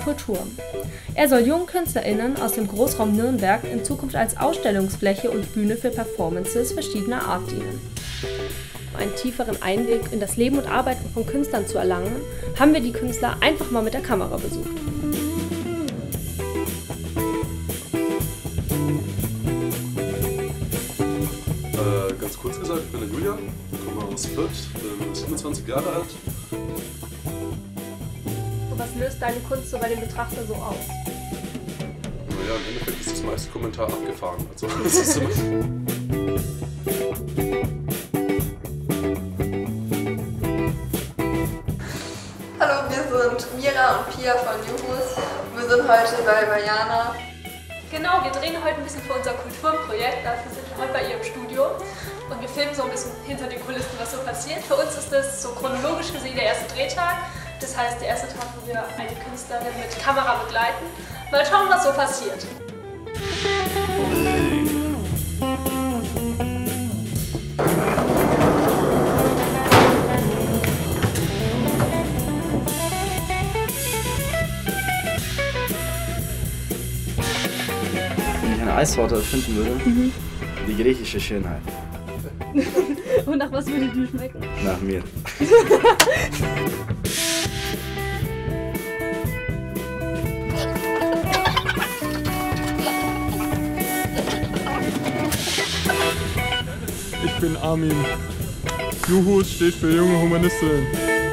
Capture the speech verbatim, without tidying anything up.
Kultur. Er soll jungen KünstlerInnen aus dem Großraum Nürnberg in Zukunft als Ausstellungsfläche und Bühne für Performances verschiedener Art dienen. Um einen tieferen Einblick in das Leben und Arbeiten von Künstlern zu erlangen, haben wir die Künstler einfach mal mit der Kamera besucht. Äh, ganz kurz gesagt, ich bin der Julian, komme aus Fürth, bin siebenundzwanzig Jahre alt. Was löst deine Kunst so bei dem Betrachter so aus? Naja, im Endeffekt ist das meiste Kommentar abgefahren. Also, das ist immer Hallo, wir sind Mira und Pia von Juhus. Wir sind heute bei Vajana. Genau, wir drehen heute ein bisschen für unser Kulturprojekt. Dafür sind wir heute bei ihr im Studio. Und wir filmen so ein bisschen hinter den Kulissen, was so passiert. Für uns ist das so chronologisch gesehen der erste Drehtag. Das heißt, der erste Tag, wo wir eine Künstlerin mit Kamera begleiten. Mal schauen, was so passiert. Wenn ich eine Eissorte erfinden würde, mhm. die griechische Schönheit. Und nach was würde die schmecken? Nach mir. Ich bin Armin. Juhus steht für junge Humanistinnen.